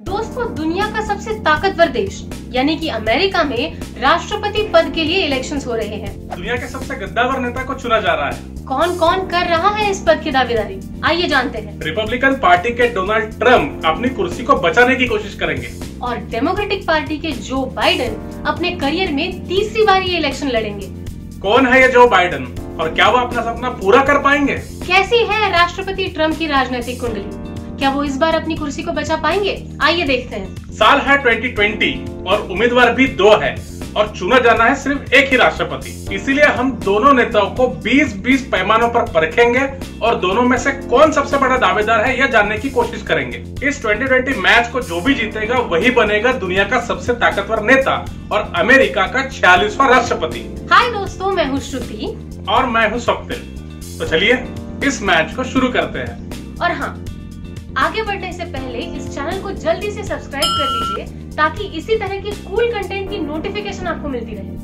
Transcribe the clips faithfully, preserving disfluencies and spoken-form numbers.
दोस्तों, दुनिया का सबसे ताकतवर देश यानी कि अमेरिका में राष्ट्रपति पद के लिए इलेक्शंस हो रहे हैं। दुनिया के सबसे गद्दावर नेता को चुना जा रहा है। कौन कौन कर रहा है इस पद की दावेदारी, आइए जानते हैं। रिपब्लिकन पार्टी के डोनाल्ड ट्रंप अपनी कुर्सी को बचाने की कोशिश करेंगे और डेमोक्रेटिक पार्टी के जो बाइडेन अपने करियर में तीसरी बार ये इलेक्शन लड़ेंगे। कौन है ये जो बाइडेन और क्या वो अपना सपना पूरा कर पाएंगे? कैसी है राष्ट्रपति ट्रंप की राजनीतिक कुंडली, क्या वो इस बार अपनी कुर्सी को बचा पाएंगे? आइए देखते हैं। साल है ट्वेंटी ट्वेंटी और उम्मीदवार भी दो है और चुना जाना है सिर्फ एक ही राष्ट्रपति। इसीलिए हम दोनों नेताओं को बीस बीस पैमानों पर परखेंगे और दोनों में से कौन सबसे बड़ा दावेदार है यह जानने की कोशिश करेंगे। इस ट्वेंटी ट्वेंटी मैच को जो भी जीतेगा वही बनेगा दुनिया का सबसे ताकतवर नेता और अमेरिका का छियालीसवां राष्ट्रपति। हाय दोस्तों, मैं हूँ श्रुति और मैं हूँ स्वप्निल। तो चलिए इस मैच को शुरू करते हैं। और हाँ, आगे बढ़ने से पहले इस चैनल को जल्दी से सब्सक्राइब कर लीजिए ताकि इसी तरह की कूल कंटेंट की नोटिफिकेशन आपको मिलती रहे।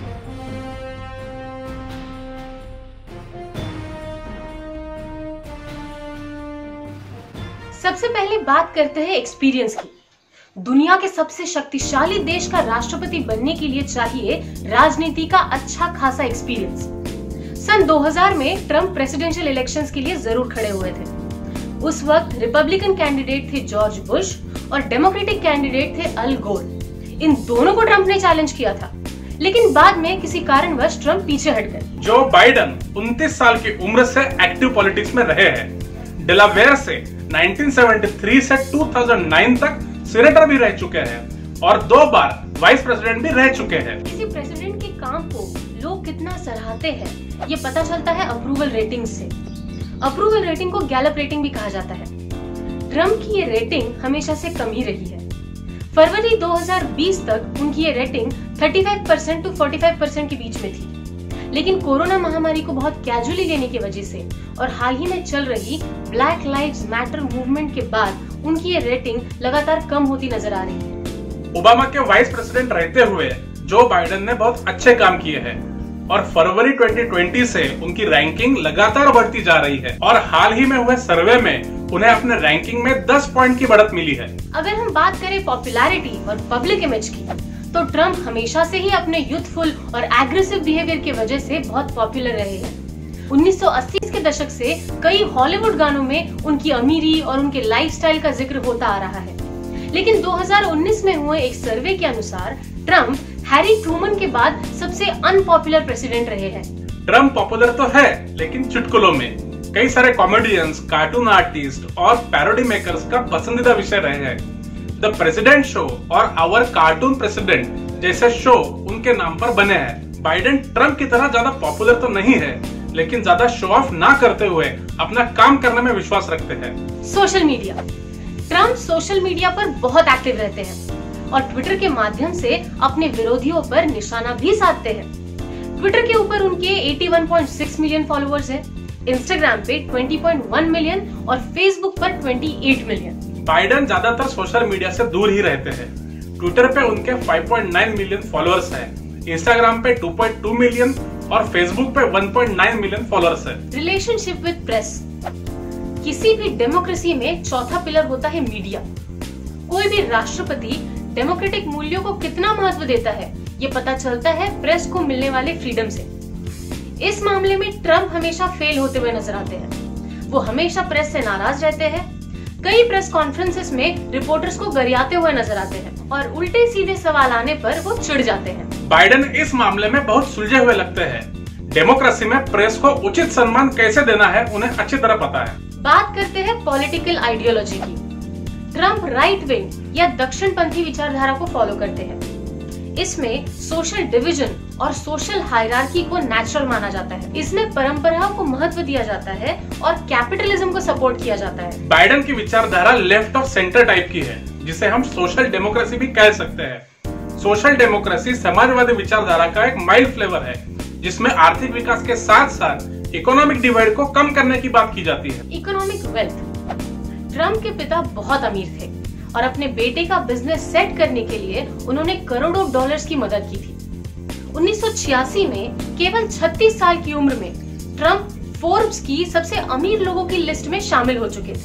सबसे पहले बात करते हैं एक्सपीरियंस की। दुनिया के सबसे शक्तिशाली देश का राष्ट्रपति बनने के लिए चाहिए राजनीति का अच्छा खासा एक्सपीरियंस। सन दो हज़ार में ट्रंप प्रेसिडेंशियल इलेक्शंस के लिए जरूर खड़े हुए थे। उस वक्त रिपब्लिकन कैंडिडेट थे जॉर्ज बुश और डेमोक्रेटिक कैंडिडेट थे अल गोर। इन दोनों को ट्रंप ने चैलेंज किया था, लेकिन बाद में किसी कारणवश ट्रंप पीछे हट गए। जो बाइडेन उनतीस साल की उम्र से एक्टिव पॉलिटिक्स में रहे हैं। डेलावेयर से नाइनटीन सेवेंटी थ्री से दो हज़ार नौ तक सीनेटर भी रह चुके हैं और दो बार वाइस प्रेसिडेंट भी रह चुके हैं। किसी प्रेसिडेंट के काम को लोग कितना सराहते हैं ये पता चलता है अप्रूवल रेटिंग से। अप्रूवल रेटिंग को गैलप रेटिंग भी कहा जाता है। ट्रंप की ये रेटिंग हमेशा से कम ही रही है। फरवरी दो हज़ार बीस तक उनकी ये रेटिंग पैंतीस परसेंट टू पैंतालीस परसेंट के बीच में थी, लेकिन कोरोना महामारी को बहुत कैजुअली लेने की वजह से और हाल ही में चल रही ब्लैक लाइव्स मैटर मूवमेंट के बाद उनकी ये रेटिंग लगातार कम होती नजर आ रही है। ओबामा के वाइस प्रेसिडेंट रहते हुए जो बाइडेन ने बहुत अच्छे काम किए हैं और फरवरी ट्वेंटी ट्वेंटी से उनकी रैंकिंग लगातार बढ़ती जा रही है और हाल ही में हुए सर्वे में उन्हें अपने रैंकिंग में दस पॉइंट की बढ़त मिली है। अगर हम बात करें पॉपुलैरिटी और पब्लिक इमेज की, तो ट्रंप हमेशा से ही अपने यूथफुल और एग्रेसिव बिहेवियर की वजह से बहुत पॉपुलर रहे हैं। उन्नीस सौ अस्सी के दशक से कई हॉलीवुड गानों में उनकी अमीरी और उनके लाइफस्टाइल का जिक्र होता आ रहा है, लेकिन दो हज़ार उन्नीस में हुए एक सर्वे के अनुसार ट्रंप हैरी ट्रूमन के बाद सबसे अनपॉपुलर प्रेसिडेंट रहे हैं। ट्रंप पॉपुलर तो है, लेकिन चुटकुलों में कई सारे कॉमेडियंस, कार्टून आर्टिस्ट और पैरोडी मेकर्स का पसंदीदा विषय रहे हैं। द प्रेसिडेंट शो और आवर कार्टून प्रेसिडेंट जैसे शो उनके नाम पर बने हैं। बाइडेन ट्रंप की तरह ज्यादा पॉपुलर तो नहीं है, लेकिन ज्यादा शो ऑफ ना करते हुए अपना काम करने में विश्वास रखते हैं। Social media. Trump social media पर बहुत एक्टिव रहते हैं और ट्विटर के माध्यम से अपने विरोधियों पर निशाना भी साधते हैं। ट्विटर के ऊपर उनके इक्यासी पॉइंट छह मिलियन फॉलोअर्स हैं, इंस्टाग्राम पे बीस पॉइंट एक मिलियन और फेसबुक पर अट्ठाईस मिलियन। बाइडेन ज्यादातर सोशल मीडिया से दूर ही रहते हैं। ट्विटर पे उनके पाँच पॉइंट नौ मिलियन फॉलोअर्स हैं, इंस्टाग्राम पे दो पॉइंट दो मिलियन और फेसबुक पे एक पॉइंट नौ मिलियन फॉलोअर्स हैं। Relationship with press. किसी भी डेमोक्रेसी में चौथा पिलर होता है मीडिया। कोई भी राष्ट्रपति डेमोक्रेटिक मूल्यों को कितना महत्व देता है ये पता चलता है प्रेस को मिलने वाले फ्रीडम से। इस मामले में ट्रंप हमेशा फेल होते हुए नजर आते हैं। वो हमेशा प्रेस से नाराज रहते हैं। कई प्रेस कॉन्फ्रेंसेस में रिपोर्टर्स को गरियाते हुए नजर आते हैं और उल्टे सीधे सवाल आने पर वो चिढ़ जाते हैं। बाइडेन इस मामले में बहुत सुलझे हुए लगते हैं। डेमोक्रेसी में प्रेस को उचित सम्मान कैसे देना है उन्हें अच्छी तरह पता है। बात करते हैं पॉलिटिकल आइडियोलॉजी की। ट्रंप राइट विंग या दक्षिणपंथी विचारधारा को फॉलो करते हैं। इसमें सोशल डिवीजन और सोशल हायरार्की को नेचुरल माना जाता है। इसमें परंपराओं को महत्व दिया जाता है और कैपिटलिज्म को सपोर्ट किया जाता है। बाइडेन की विचारधारा लेफ्ट ऑफ सेंटर टाइप की है, जिसे हम सोशल डेमोक्रेसी भी कह सकते हैं। सोशल डेमोक्रेसी समाजवादी विचारधारा का एक माइल्ड फ्लेवर है, जिसमें आर्थिक विकास के साथ साथ इकोनॉमिक डिवाइड को कम करने की बात की जाती है। Economic wealth. ट्रंप के पिता बहुत अमीर थे और अपने बेटे का बिजनेस सेट करने के लिए उन्होंने करोड़ों डॉलर्स की मदद की थी। उन्नीस सौ छियासी में केवल छत्तीस साल की उम्र में ट्रंप फोर्ब्स की सबसे अमीर लोगों की लिस्ट में शामिल हो चुके थे।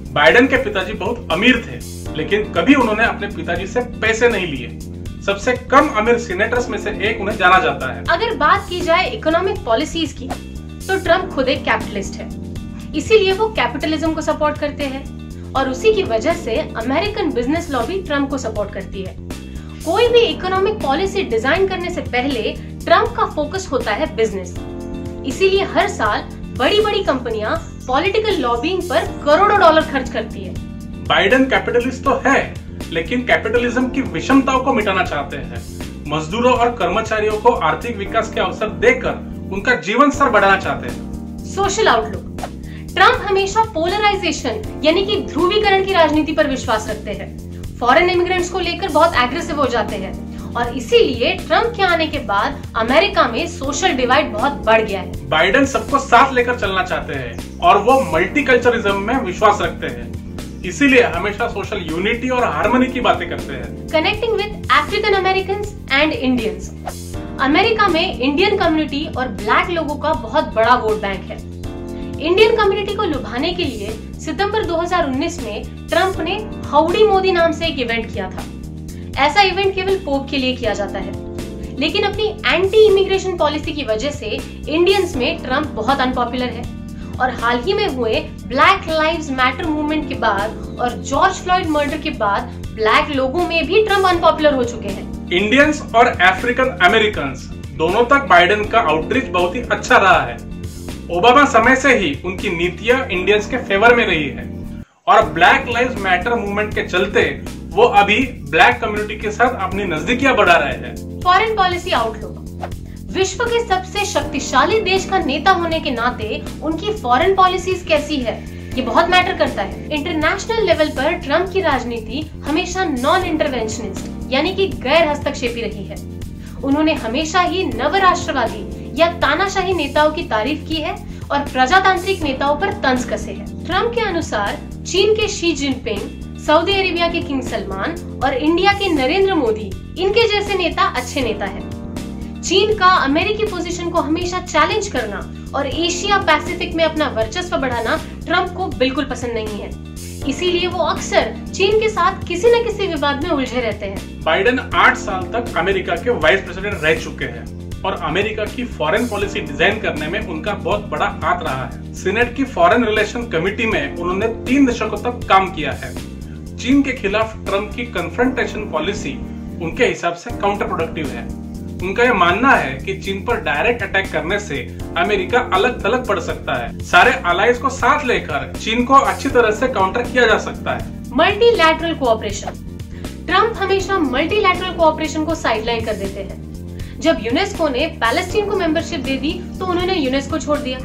बाइडेन के पिताजी बहुत अमीर थे, लेकिन कभी उन्होंने अपने पिताजी से पैसे नहीं लिए। सबसे कम अमीर सीनेटर्स में से एक उन्हें जाना जाता है। अगर बात की जाए इकोनॉमिक पॉलिसीज की, तो ट्रम्प खुद एक कैपिटलिस्ट है, इसीलिए वो कैपिटलिज्म को सपोर्ट करते हैं और उसी की वजह से अमेरिकन बिजनेस लॉबी ट्रम्प को सपोर्ट करती है। कोई भी इकोनॉमिक पॉलिसी डिजाइन करने से पहले ट्रम्प का फोकस होता है बिजनेस, इसीलिए हर साल बड़ी बड़ी कंपनियां पॉलिटिकल लॉबिंग पर करोड़ों डॉलर खर्च करती है। बाइडेन कैपिटलिस्ट तो है, लेकिन कैपिटलिज्म की विषमताओं को मिटाना चाहते हैं। मजदूरों और कर्मचारियों को आर्थिक विकास के अवसर देकर उनका जीवन स्तर बढ़ाना चाहते हैं। सोशल आउटलुक, ट्रम्प हमेशा पोलराइजेशन यानी कि ध्रुवीकरण की राजनीति पर विश्वास रखते हैं। फॉरेन इमिग्रेंट्स को लेकर बहुत एग्रेसिव हो जाते हैं और इसीलिए ट्रम्प के आने के बाद अमेरिका में सोशल डिवाइड बहुत बढ़ गया है। बाइडेन सबको साथ लेकर चलना चाहते हैं और वो मल्टीकल्चरिज्म में विश्वास रखते हैं, इसीलिए हमेशा सोशल यूनिटी और हार्मनी की बातें करते हैं। Connecting with African American and Indians, America में इंडियन कम्युनिटी और ब्लैक लोगों का बहुत बड़ा वोट बैंक है। इंडियन कम्युनिटी को लुभाने के लिए सितंबर दो हज़ार उन्नीस में ट्रम्प ने हाउडी मोदी नाम से एक इवेंट किया था। ऐसा इवेंट केवल पोप के लिए किया जाता है, लेकिन अपनी एंटी इमिग्रेशन पॉलिसी की वजह से इंडियंस में ट्रम्प बहुत अनपॉपुलर है और हाल ही में हुए ब्लैक लाइव्स मैटर मूवमेंट के बाद और जॉर्ज फ्लॉयड मर्डर के बाद ब्लैक लोगों में भी ट्रम्प अनपॉपुलर हो चुके हैं। इंडियंस और अफ्रीकन अमेरिकन दोनों तक बाइडेन का आउटरीच बहुत ही अच्छा रहा है। ओबामा समय से ही उनकी नीतियां इंडियंस के फेवर में रही है और ब्लैक लाइव्स मैटर मूवमेंट के चलते वो अभी ब्लैक कम्युनिटी के साथ अपनी नजदीकियां बढ़ा रहे हैं। फॉरेन पॉलिसी आउटलुक, विश्व के सबसे शक्तिशाली देश का नेता होने के नाते उनकी फॉरेन पॉलिसीज कैसी है, ये बहुत मैटर करता है। इंटरनेशनल लेवल पर ट्रम्प की राजनीति हमेशा नॉन इंटरवेंशनिस्ट यानी कि गैर हस्तक्षेपी रही है। उन्होंने हमेशा ही नवराष्ट्रवादी या तानाशाही नेताओं की तारीफ की है और प्रजातांत्रिक नेताओं पर तंज कसे है। ट्रम्प के अनुसार चीन के शी जिनपिंग, सऊदी अरेबिया के किंग सलमान और इंडिया के नरेंद्र मोदी इनके जैसे नेता अच्छे नेता हैं। चीन का अमेरिकी पोजीशन को हमेशा चैलेंज करना और एशिया पैसिफिक में अपना वर्चस्व बढ़ाना ट्रम्प को बिल्कुल पसंद नहीं है, इसीलिए वो अक्सर चीन के साथ किसी न किसी विवाद में उलझे रहते हैं। बाइडेन आठ साल तक अमेरिका के वाइस प्रेसिडेंट रह चुके हैं और अमेरिका की फॉरेन पॉलिसी डिजाइन करने में उनका बहुत बड़ा हाथ रहा है। सीनेट की फॉरेन रिलेशन कमेटी में उन्होंने तीन दशकों तक काम किया है। चीन के खिलाफ ट्रम्प की कन्फ्रंटेशन पॉलिसी उनके हिसाब से काउंटर प्रोडक्टिव है। उनका यह मानना है कि चीन पर डायरेक्ट अटैक करने से अमेरिका अलग थलग पड़ सकता है। सारे अलाइज को साथ लेकर चीन को अच्छी तरह से काउंटर किया जा सकता है। मल्टीलैटरल कोऑपरेशन, ट्रम्प हमेशा मल्टीलैटरल कोऑपरेशन को साइडलाइन कर देते हैं। जब यूनेस्को ने पैलेस्टीन को मेंबरशिप दे दी तो उन्होंने यूनेस्को छोड़ दिया।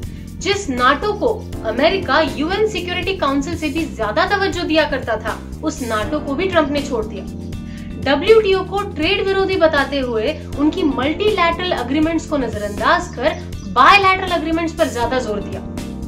जिस नाटो को अमेरिका यूएन सिक्योरिटी काउंसिल से भी ज्यादा तवज्जो दिया करता था, उस नाटो को भी ट्रम्प ने छोड़ दिया। डब्ल्यूटीओ को ट्रेड विरोधी बताते हुए उनकी मल्टीलैटरल एग्रीमेंट्स को नजरअंदाज कर बायलैटरल एग्रीमेंट्स पर ज्यादा जोर दिया।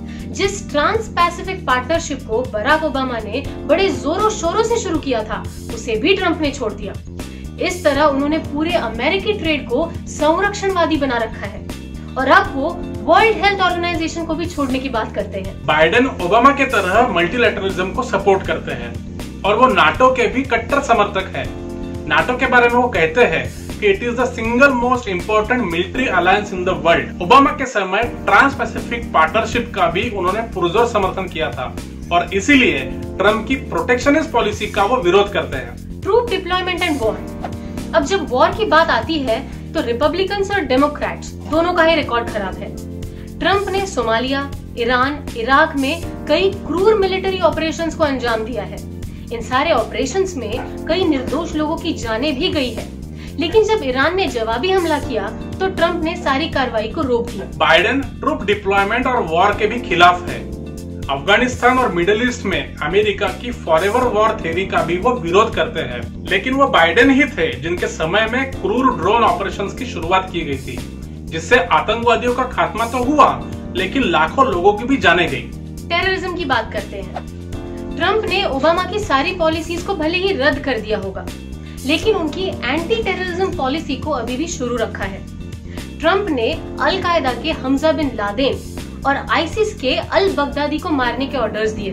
जिस ट्रांस पैसिफिक पार्टनरशिप को बराक ओबामा ने बड़े जोरों शोरों से शुरू किया था, उसे भी ट्रम्प ने छोड़ दिया। इस तरह उन्होंने पूरे अमेरिकी ट्रेड को संरक्षणवादी बना रखा है और अब वो वर्ल्ड हेल्थ ऑर्गेनाइजेशन को भी छोड़ने की बात करते हैं। बाइडेन ओबामा के तरह मल्टीलैटरलिज्म को सपोर्ट करते हैं और वो नाटो के भी कट्टर समर्थक है। नाटो के बारे में वो कहते हैं कि it is the single most important military alliance in the world. Obama के समय ट्रांस पैसिफिक पार्टनरशिप का भी उन्होंने पुरजोर समर्थन किया था और इसीलिए ट्रम्प की प्रोटेक्शनिस्ट पॉलिसी का वो विरोध करते हैं। ट्रूप डिप्लॉयमेंट एंड वॉर, अब जब वॉर की बात आती है तो रिपब्लिकन्स और डेमोक्रेट्स दोनों का ही रिकॉर्ड खराब है। ट्रम्प ने सोमालिया, ईरान, इराक में कई क्रूर मिलिट्री ऑपरेशंस को अंजाम दिया है। इन सारे ऑपरेशंस में कई निर्दोष लोगों की जानें भी गई है, लेकिन जब ईरान ने जवाबी हमला किया तो ट्रम्प ने सारी कार्रवाई को रोक दिया। बाइडेन ट्रूप डिप्लॉयमेंट और वॉर के भी खिलाफ है। अफगानिस्तान और मिडिल ईस्ट में अमेरिका की फॉरएवर वॉर थ्योरी का भी वो विरोध करते हैं, लेकिन वो बाइडेन ही थे जिनके समय में क्रूर ड्रोन ऑपरेशंस की शुरुआत की गई थी, जिससे आतंकवादियों का खात्मा तो हुआ लेकिन लाखों लोगों की भी जाने गई। टेररिज्म की बात करते हैं। ट्रम्प ने ओबामा की सारी पॉलिसीज को भले ही रद्द कर दिया होगा, लेकिन उनकी एंटी टेररिज्म पॉलिसी को अभी भी शुरू रखा है। ट्रम्प ने अल कायदा के हमजा बिन लादेन और आईसिस के अल बगदादी को मारने के ऑर्डर्स दिए थे।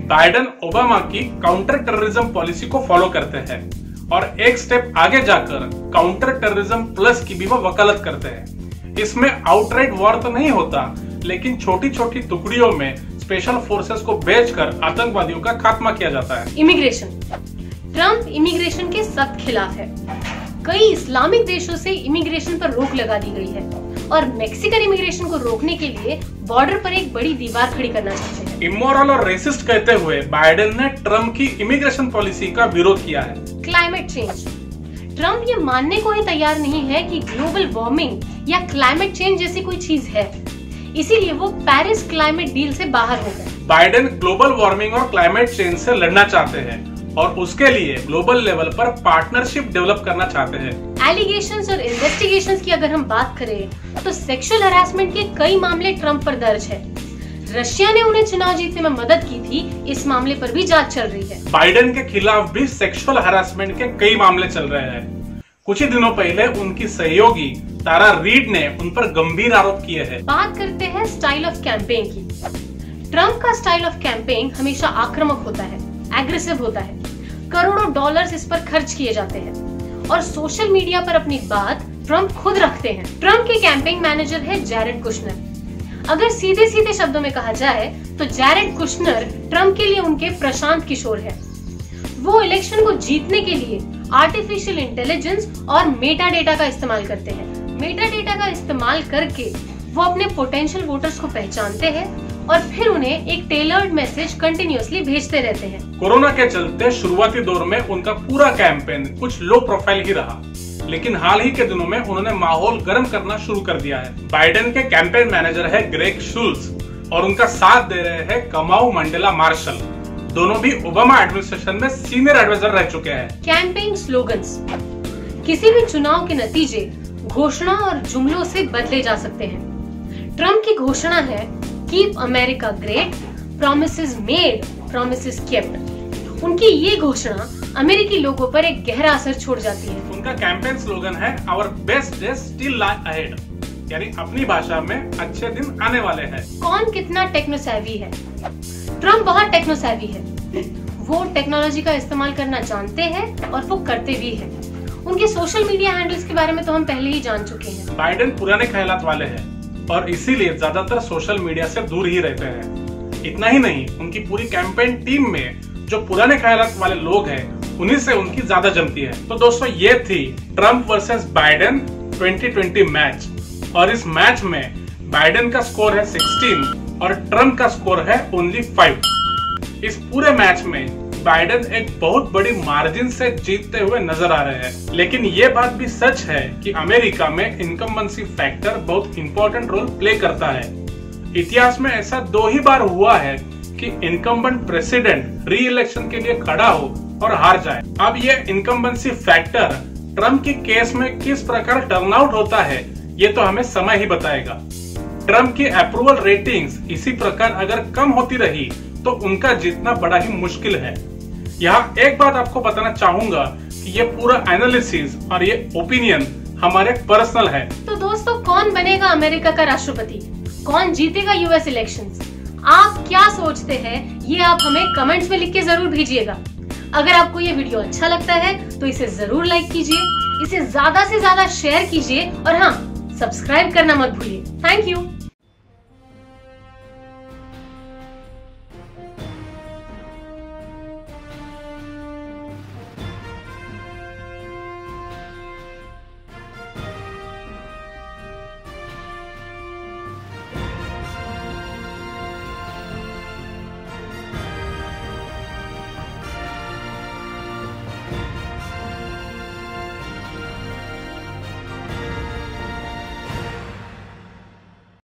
बाइडेन ओबामा की काउंटर टेररिज्म पॉलिसी को फॉलो करते हैं और एक स्टेप आगे जाकर काउंटर टेररिज्म प्लस की भी वो वकालत करते हैं। इसमें आउटराइट वॉर तो नहीं होता, लेकिन छोटी छोटी टुकड़ियों में स्पेशल फोर्सेस को भेजकर आतंकवादियों का खात्मा किया जाता है। इमिग्रेशन। ट्रम्प इमिग्रेशन के सख्त खिलाफ है। कई इस्लामिक देशों से इमिग्रेशन पर रोक लगा दी गई है और मेक्सिकन इमिग्रेशन को रोकने के लिए बॉर्डर पर एक बड़ी दीवार खड़ी करना चाहते हैं। इमोरल और रेसिस्ट कहते हुए बाइडेन ने ट्रम्प की इमिग्रेशन पॉलिसी का विरोध किया है। Climate change. ट्रम्प ये मानने को ही तैयार नहीं है कि ग्लोबल वार्मिंग या क्लाइमेट चेंज जैसी कोई चीज है, इसीलिए वो पेरिस क्लाइमेट डील से बाहर हो गए। बाइडेन ग्लोबल वार्मिंग और क्लाइमेट चेंज से लड़ना चाहते हैं और उसके लिए ग्लोबल लेवल पर पार्टनरशिप डेवलप करना चाहते हैं। एलिगेशंस और इन्वेस्टिगेशंस की अगर हम बात करें तो सेक्सुअल हैरेसमेंट के कई मामले ट्रम्प पर दर्ज है। रशिया ने उन्हें चुनाव जीतने में मदद की थी, इस मामले पर भी जांच चल रही है। बाइडेन के खिलाफ भी सेक्सुअल हैरेसमेंट के कई मामले चल रहे हैं। कुछ ही दिनों पहले उनकी सहयोगी तारा रीड ने उन पर गंभीर आरोप किए हैं। बात करते हैं स्टाइल ऑफ कैंपेन की। ट्रम्प का स्टाइल ऑफ कैंपेन हमेशा आक्रामक होता है, एग्रेसिव होता है। करोड़ों डॉलर्स इस पर खर्च किए जाते हैं और सोशल मीडिया पर अपनी बात ट्रम्प खुद रखते हैं। ट्रम्प के कैंपेन मैनेजर है जैरेड कुशनर। अगर सीधे सीधे शब्दों में कहा जाए तो जैरेड कुशनर ट्रम्प के लिए उनके प्रशांत किशोर है। वो इलेक्शन को जीतने के लिए आर्टिफिशियल इंटेलिजेंस और मेटा डेटा का इस्तेमाल करते हैं। मेटा डेटा का इस्तेमाल करके वो अपने पोटेंशियल वोटर्स को पहचानते हैं और फिर उन्हें एक टेलर्ड मैसेज कंटिन्यूअसली भेजते रहते हैं। कोरोना के चलते शुरुआती दौर में उनका पूरा कैंपेन कुछ लो प्रोफाइल ही रहा, लेकिन हाल ही के दिनों में उन्होंने माहौल गर्म करना शुरू कर दिया है। बाइडेन के कैंपेन मैनेजर है ग्रेग शुल्स और उनका साथ दे रहे हैं कमाऊ मंडेला मार्शल। दोनों भी ओबामा एडमिनिस्ट्रेशन में सीनियर एडवाइजर रह चुके हैं। Campaign slogans. किसी भी चुनाव के नतीजे घोषणा और जुमलों से बदले जा सकते हैं। ट्रम्प की घोषणा है keep America great, promises made, promises kept. उनकी ये घोषणा अमेरिकी लोगों पर एक गहरा असर छोड़ जाती है। उनका कैंपेन स्लोगन है our best days still lie ahead, यानी अपनी भाषा में अच्छे दिन आने वाले हैं। कौन कितना टेक्नोसैवी है? ट्रम्प बहुत टेक्नोसैवी है। वो टेक्नोलॉजी का इस्तेमाल करना जानते हैं और वो करते भी हैं। उनके सोशल मीडिया हैंडल्स के बारे में तो हम पहले ही जान चुके हैं। बाइडेन पुराने ख्यालात वाले हैं और इसीलिए ज्यादातर सोशल मीडिया से दूर ही रहते हैं। इतना ही नहीं, उनकी पूरी कैंपेन टीम में जो पुराने ख्यालात वाले लोग हैं, उन्हीं से उनकी ज्यादा जमती है। तो दोस्तों, ये थी Trump versus Biden twenty twenty match और इस मैच में बाइडेन का स्कोर है सोलह और ट्रम्प का स्कोर है ओनली फाइव। इस पूरे मैच में बाइडेन एक बहुत बड़ी मार्जिन से जीतते हुए नजर आ रहे हैं, लेकिन ये बात भी सच है कि अमेरिका में इनकम्बेंसी फैक्टर बहुत इंपॉर्टेंट रोल प्ले करता है। इतिहास में ऐसा दो ही बार हुआ है कि इनकम्बेंट प्रेसिडेंट री इलेक्शन के लिए खड़ा हो और हार जाए। अब ये इनकम्बेंसी फैक्टर ट्रम्प की केस में किस प्रकार टर्नआउट होता है, ये तो हमें समय ही बताएगा। ट्रम्प की अप्रूवल रेटिंग्स इसी प्रकार अगर कम होती रही तो उनका जीतना बड़ा ही मुश्किल है। यहाँ एक बात आपको बताना चाहूंगा कि ये पूरा एनालिसिस और ये ओपिनियन हमारे पर्सनल है। तो दोस्तों, कौन बनेगा अमेरिका का राष्ट्रपति? कौन जीतेगा यूएस इलेक्शंस? आप क्या सोचते हैं, ये आप हमें कमेंट्स में लिख के जरूर भेजिएगा। अगर आपको ये वीडियो अच्छा लगता है तो इसे जरूर लाइक कीजिए, इसे ज्यादा से ज्यादा शेयर कीजिए और हाँ, सब्सक्राइब करना मत भूलिए। Thank you.